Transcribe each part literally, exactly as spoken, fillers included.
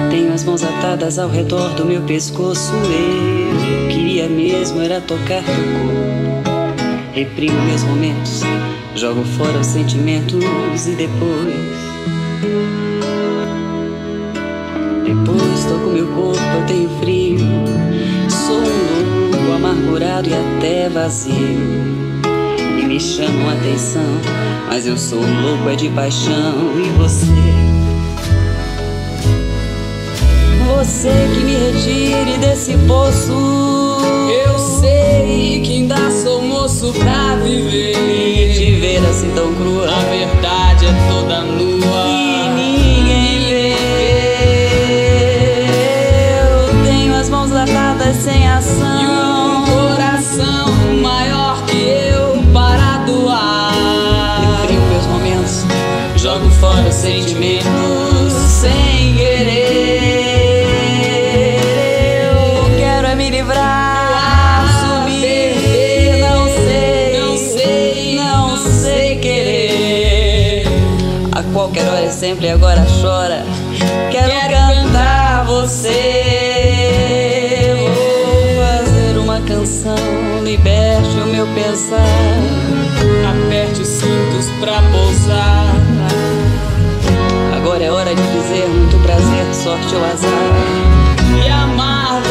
Tenho as mãos atadas ao redor do meu pescoço. Eu queria mesmo era tocar teu corpo. Reprimo meus momentos, jogo fora os sentimentos e depois Depois toco meu corpo, eu tenho frio. Sou um louco, amargurado e até vazio. E me chamam a atenção, mas eu sou louco é de paixão. E você? Você que me retire desse poço. Eu sei que ainda sou moço pra viver. E te ver assim tão crua, a verdade é toda nua e ninguém vê. Eu tenho as mãos atadas sem ação e um coração maior que eu para doar. Reprimo meus momentos, jogo fora os sentimentos sem querer. Qualquer hora é sempre, agora chora. Quero, Quero cantar você. Vou fazer uma canção, liberte o meu pensar. Aperte os cintos pra pousar. Agora é hora de dizer muito prazer, sorte ou azar. E amar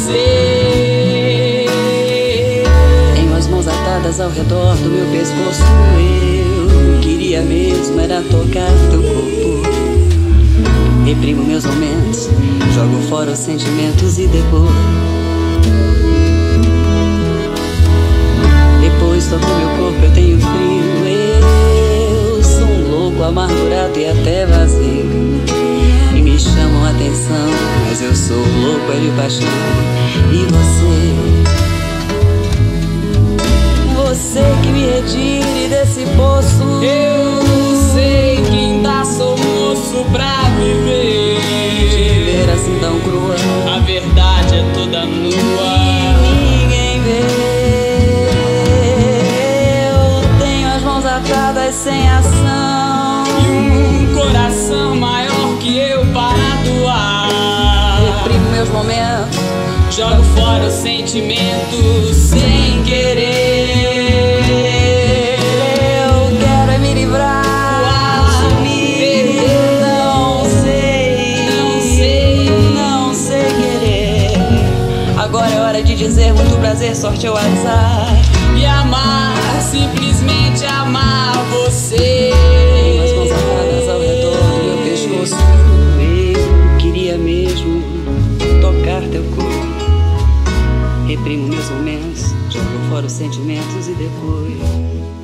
você. Tenho as mãos atadas ao redor do meu pescoço. Eu queria mesmo era tocar teu corpo. Reprimo meus momentos, jogo fora os sentimentos e depois Depois toco meu corpo, eu tenho frio. Eu sou um louco, amargurado e até vazio. E me chamam a atenção, mas eu sou louco é de paixão. E você? Você que me retire desse poço. Eu sei que ainda sou moço pra viver. Te ver assim tão crua, a verdade é toda nua e ninguém vê. Eu tenho as mãos atadas sem ação e um coração maior que eu para doar. Reprimo meus momentos, jogo fora os sentimentos sem querer. Agora é hora de dizer muito prazer, sorte ou azar. E amar, simplesmente amar você. Tenho as mãos atadas ao redor do meu pescoço. Eu queria mesmo tocar teu corpo. Reprimo meus momentos, jogo fora os sentimentos e depois